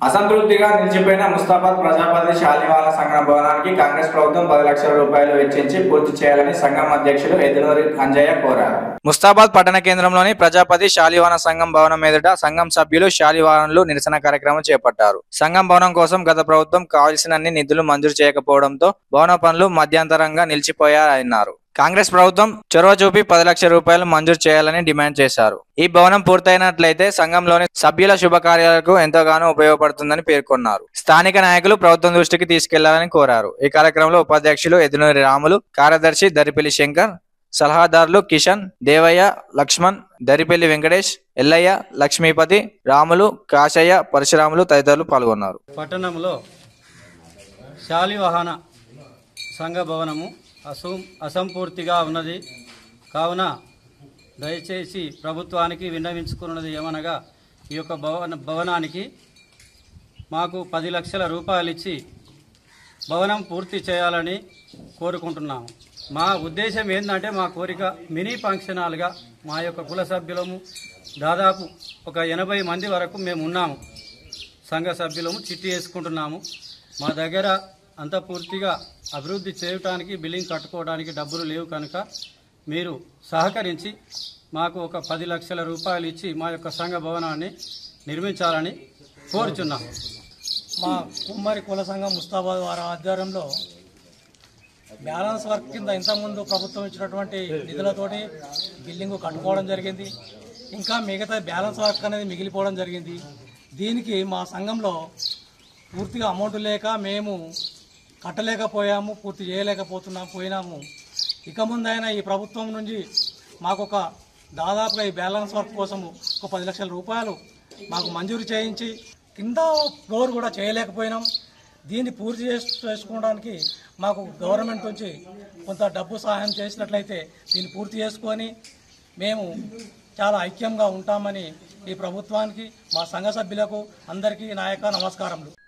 అసంతృప్తిగా నిలిచిపోయిన ముస్తాబాద్ ప్రజాపతి శాలివాహన సంఘం భవనానికి కాంగ్రెస్ ప్రభుత్వం 10 లక్షల రూపాయలు వెచ్చించి పూర్తి చేయాలని సంఘం అధ్యక్షులు ఎదునూరి అంజయ్య కోరారు. ముస్తాబాద్ పట్టణ కేంద్రంలోని ప్రజాపతి శాలివాహన సంఘం భవనం ఎదుట సంఘం సభ్యులు శాలివాహనులు నిరసన కార్యక్రమం చేపట్టారు. సంఘం భవనం కోసం గత ప్రభుత్వం కావాల్సినన్ని నిధులు మంజూరు చేయకపోవడంతో భవన పనులు మధ్యంతరంగా నిలిచిపోయాయన్నారు. కాంగ్రెస్ ప్రభుత్వం చొరవ చూపి 10 లక్షల రూపాయలు మంజూరు చేయాలని డిమాండ్ చేశారు. ఈ భవనం పూర్తయినట్లయితే సంఘంలోని సభ్యుల శుభకార్యాలకు ఎంతగానో ఉపయోగపడుతుందని పేర్కొన్నారు. స్థానిక నాయకులు ప్రభుత్వం దృష్టికి తీసుకెళ్లాలని కోరారు. ఈ కార్యక్రమంలో ఉపాధ్యక్షులు ఎదునూరి రాములు, కార్యదర్శి దరిపల్లి శంకర్, సలహాదారులు కిషన్, దేవయ్య, లక్ష్మణ్, దరిపల్లి వెంకటేష్, ఎల్లయ్య, లక్ష్మీపతి, రాములు, కాశయ్య, పరశురాములు తదితరులు పాల్గొన్నారు. పట్టణంలో శాలివాహన సంఘ భవనము అసంపూర్తిగా ఉన్నది కావున దయచేసి ప్రభుత్వానికి విన్నవించుకున్నది ఏమనగా ఈ యొక్క భవనానికి మాకు 10 లక్షల రూపాయలు ఇచ్చి భవనం పూర్తి చేయాలని కోరుకుంటున్నాము. మా ఉద్దేశం ఏంటంటే మా కోరిక మినీ ఫంక్షన్ హాల్గా మా యొక్క కుల సభ్యులము దాదాపు ఒక 80 మంది వరకు మేము ఉన్నాము. సంఘ సభ్యులము చిట్టి వేసుకుంటున్నాము. మా దగ్గర అంత పూర్తిగా అభివృద్ధి చేయడానికి బిల్డింగ్ కట్టుకోవడానికి డబ్బులు లేవు కనుక మీరు సహకరించి మాకు ఒక 10 లక్షల రూపాయలు ఇచ్చి మా యొక్క సంఘ భవనాన్ని నిర్మించాలని కోరుచున్నాము. మా కుమ్మరి కుల సంఘం ముస్తాబాద్ వారి ఆధ్వర్యంలో బ్యాలెన్స్ వర్క్ కింద ఇంతకుముందు ప్రభుత్వం ఇచ్చినటువంటి నిధులతోటి బిల్డింగ్ కట్టుకోవడం జరిగింది. ఇంకా మిగతా బ్యాలెన్స్ వర్క్ అనేది మిగిలిపోవడం జరిగింది. దీనికి మా సంఘంలో పూర్తిగా అమౌంట్ లేక మేము కట్టలేకపోయాము, పూర్తి చేయలేకపోయినాము. ఇక ముందైనా ఈ ప్రభుత్వం నుంచి మాకు దాదాపుగా ఈ బ్యాలెన్స్ వర్క్ కోసము ఒక 10 లక్షల రూపాయలు మాకు మంజూరు చేయించి కింద ఫ్లోర్ కూడా చేయలేకపోయినాం. దీన్ని పూర్తి చేసుకోవడానికి మాకు గవర్నమెంట్ నుంచి కొంత డబ్బు సహాయం చేసినట్లయితే దీన్ని పూర్తి చేసుకొని మేము చాలా ఐక్యంగా ఉంటామని ఈ ప్రభుత్వానికి, మా సంఘ సభ్యులకు అందరికీ నా యొక్క నమస్కారములు.